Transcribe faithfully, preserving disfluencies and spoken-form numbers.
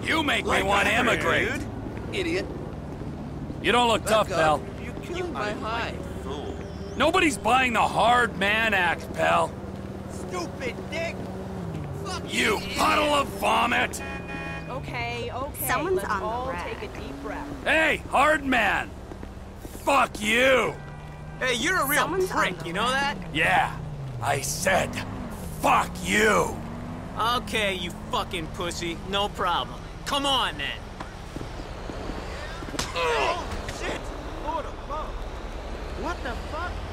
You make Like me want to that, emigrate. dude. Idiot. You don't look tough, pal. You killed my hide. Fool. Nobody's buying the hard man act, pal. Stupid dick. Fuck You puddle of vomit. Okay, okay. Someone's Let's on the all rack. take a deep breath. Hey, hard man. Fuck you. Hey, you're a real Someone's on prick, the you know that? Yeah, I said, fuck you. Okay, you fucking pussy. No problem. Come on, then. Oh, shit! Lord above. What the fuck?